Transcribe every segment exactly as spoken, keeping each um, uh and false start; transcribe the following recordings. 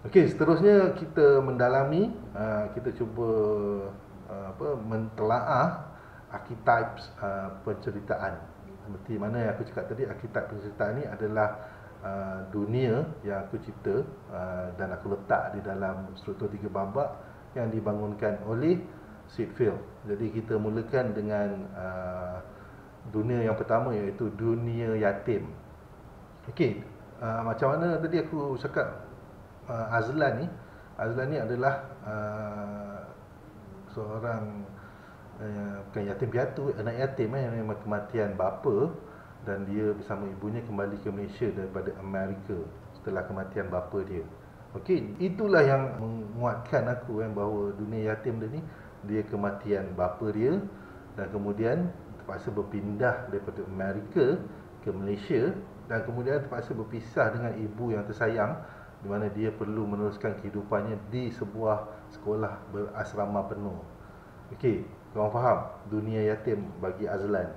Okey, seterusnya kita mendalami, uh, kita cuba uh, apa mentelaah archetypes uh, penceritaan. Seperti mana yang aku cakap tadi, archetype penceritaan ni adalah uh, dunia yang aku cipta uh, dan aku letak di dalam struktur tiga babak yang dibangunkan oleh Sid Field. Jadi kita mulakan dengan uh, dunia yang pertama, iaitu dunia yatim. Okey, uh, macam mana tadi aku cakap, uh, Azlan ni Azlan ni adalah uh, seorang uh, bukan yatim piatu, anak yatim eh, yang kematian bapa, dan dia bersama ibunya kembali ke Malaysia daripada Amerika setelah kematian bapa dia. Okey, itulah yang menguatkan aku eh, bahawa dunia yatim dia ni, dia kematian bapa dia dan kemudian terpaksa berpindah daripada Amerika ke Malaysia, dan kemudian terpaksa berpisah dengan ibu yang tersayang, di mana dia perlu meneruskan kehidupannya di sebuah sekolah berasrama penuh. Okey, korang faham dunia yatim bagi Azlan?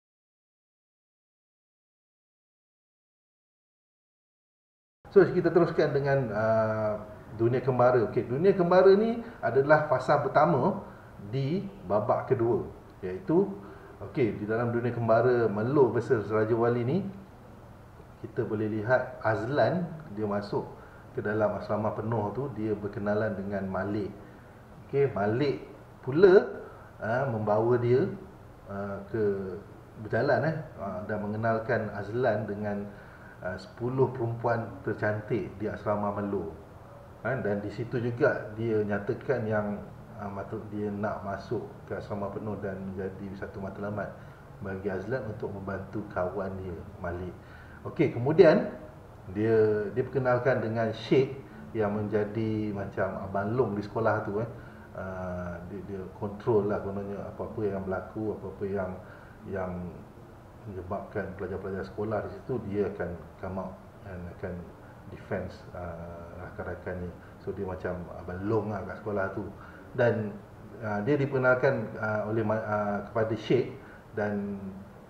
So kita teruskan dengan uh, dunia kembara. Okey, dunia kembara ni adalah fasa pertama di babak kedua, iaitu okey, di dalam dunia kembara Melo versus Raja Wali ni, kita boleh lihat Azlan dia masuk ke dalam asrama penuh tu, dia berkenalan dengan Malik. Okey, Malik pula uh, membawa dia uh, ke berjalan eh uh, dan mengenalkan Azlan dengan uh, sepuluh perempuan tercantik di asrama Melo. Uh, dan di situ juga dia nyatakan yang uh, matut dia nak masuk ke asrama penuh dan menjadi satu matlamat bagi Azlan untuk membantu kawan dia Malik. Okey, kemudian dia dia perkenalkan dengan Sheikh yang menjadi macam abang long di sekolah tu eh. Uh, dia dia control lah kononnya apa-apa yang berlaku, apa-apa yang yang menyebabkan pelajar-pelajar sekolah di situ, dia akan come out dan akan defense uh, rakan-rakan ni. So dia macam abang long lah kat sekolah tu. Dan uh, dia diperkenalkan uh, oleh uh, kepada Sheikh, dan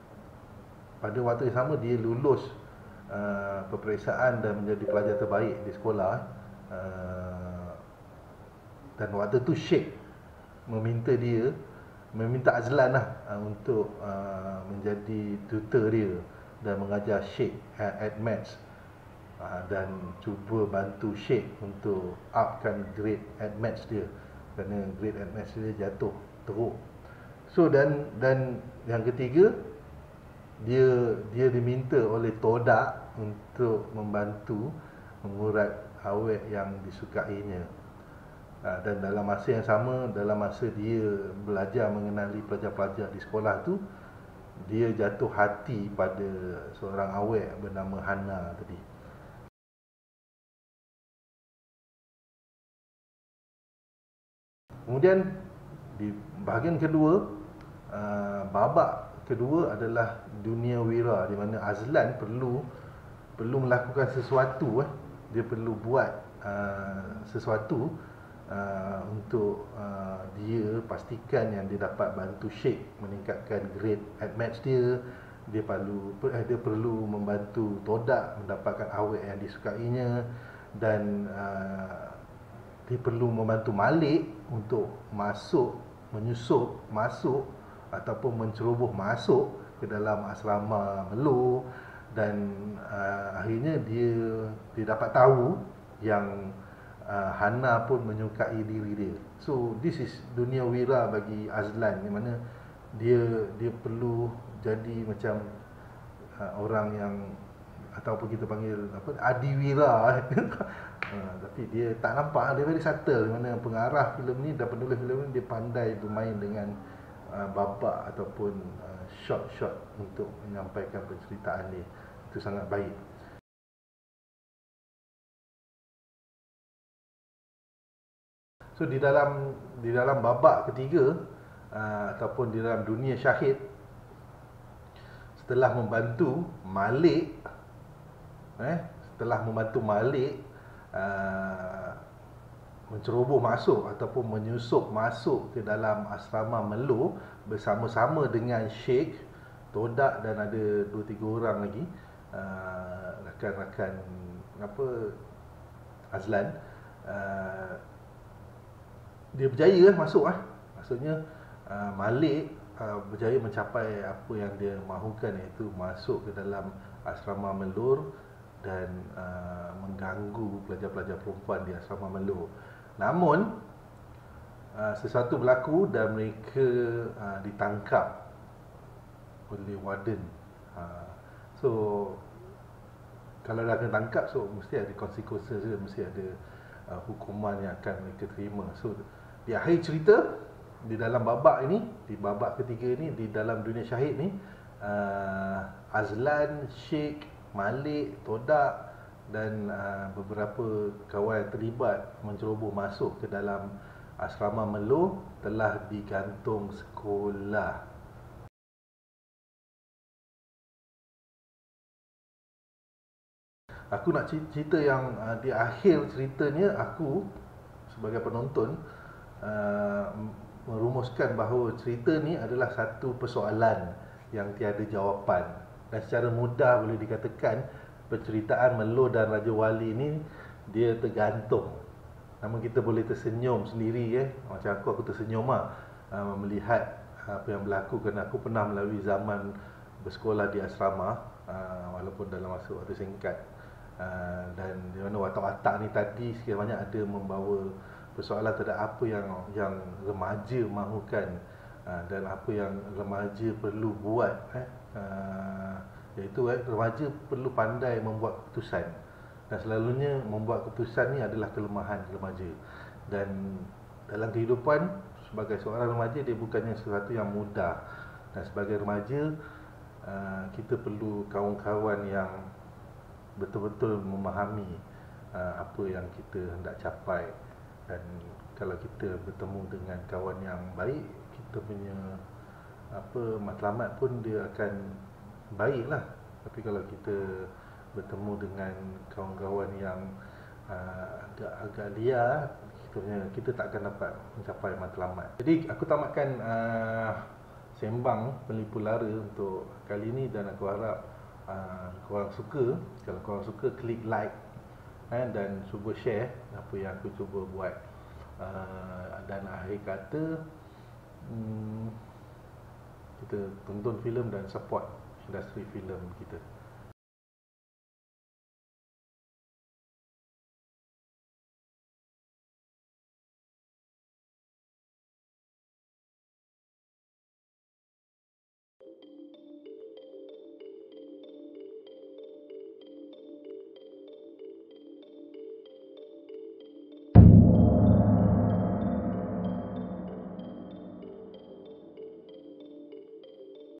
pada waktu yang sama dia lulus Uh, peperiksaan dan menjadi pelajar terbaik di sekolah. uh, Dan waktu tu Sheikh meminta dia, meminta Azlan lah uh, untuk uh, menjadi tutor dia dan mengajar Sheikh uh, at maths, uh, dan cuba bantu Sheikh untuk upkan grade at maths dia, kerana grade at maths dia jatuh teruk. So dan dan yang ketiga, dia dia diminta oleh Todak untuk membantu mengurat awet yang disukainya. Ha, dan dalam masa yang sama, dalam masa dia belajar mengenali pelajar-pelajar di sekolah tu, dia jatuh hati pada seorang awet bernama Hana tadi. Kemudian di bahagian kedua, uh, babak kedua adalah dunia wira, di mana Azlan perlu perlu melakukan sesuatu eh. Dia perlu buat uh, sesuatu uh, untuk uh, dia pastikan yang dia dapat bantu Sheikh meningkatkan grade at maths dia. Dia perlu eh, dia perlu membantu Todak mendapatkan awet yang disukainya, dan uh, dia perlu membantu Malik untuk masuk, menyusup masuk ataupun menceroboh masuk ke dalam asrama Melo. Dan uh, akhirnya dia dia dapat tahu yang uh, Hana pun menyukai diri dia. So this is dunia wira bagi Azlan, di mana dia dia perlu jadi macam uh, orang yang, ataupun kita panggil apa, adiwira. uh, tapi dia tak nampak, dia very subtle, di mana pengarah filem ni dan penulis filem ni dia pandai bermain dengan uh, babak ataupun uh, shot-shot untuk menyampaikan penceritaan ni. Itu sangat baik. So di dalam di dalam babak ketiga uh, ataupun di dalam dunia syahid, setelah membantu Malik eh setelah membantu Malik uh, menceroboh masuk ataupun menyusup masuk ke dalam asrama Melo bersama-sama dengan Sheikh, Todak dan ada dua tiga orang lagi uh, rakan-rakan apa Azlan. uh, dia berjaya lah masuk lah. Maksudnya uh, Malik uh, berjaya mencapai apa yang dia mahukan, iaitu masuk ke dalam asrama Melur dan uh, mengganggu pelajar-pelajar perempuan di asrama Melur. Namun uh, sesuatu berlaku dan mereka uh, ditangkap oleh warden. uh, So kalau dah kena tangkap, so mesti ada konsekuensi, mesti ada uh, hukuman yang akan mereka terima. So di akhir cerita, di dalam babak ini, di babak ketiga ini, di dalam dunia syahid ni, uh, Azlan, Sheikh, Malik, Todak dan uh, beberapa kawan yang terlibat menceroboh masuk ke dalam asrama Melur telah digantung sekolah. Aku nak cerita yang uh, di akhir ceritanya, aku sebagai penonton uh, merumuskan bahawa cerita ni adalah satu persoalan yang tiada jawapan, dan secara mudah boleh dikatakan penceritaan Melur dan Raja Wali ni dia tergantung. Namun kita boleh tersenyum sendiri, eh. Macam aku, aku tersenyum lah uh, melihat apa yang berlaku, kerana aku pernah melalui zaman bersekolah di asrama, uh, walaupun dalam masa waktu singkat. Uh, dan di mana watak-watak ni tadi sikit banyak ada membawa persoalan terhadap apa yang yang remaja mahukan, uh, dan apa yang remaja perlu buat, eh. uh, iaitu eh, remaja perlu pandai membuat keputusan, dan selalunya membuat keputusan ni adalah kelemahan remaja. Dan dalam kehidupan sebagai seorang remaja, dia bukannya sesuatu yang mudah, dan sebagai remaja uh, kita perlu kawan-kawan yang betul-betul memahami uh, apa yang kita hendak capai. Dan kalau kita bertemu dengan kawan yang baik, kita punya apa matlamat pun dia akan baiklah. Tapi kalau kita bertemu dengan kawan-kawan yang uh, agak agak liar, kita punya kita tak akan dapat mencapai matlamat. Jadi aku tamatkan uh, sembang Penipu Lara untuk kali ini, dan aku harap Uh, korang suka. Kalau korang suka, klik like, eh, dan cuba share apa yang aku cuba buat. uh, Dan akhir kata, hmm, kita tonton filem dan support industri filem kita.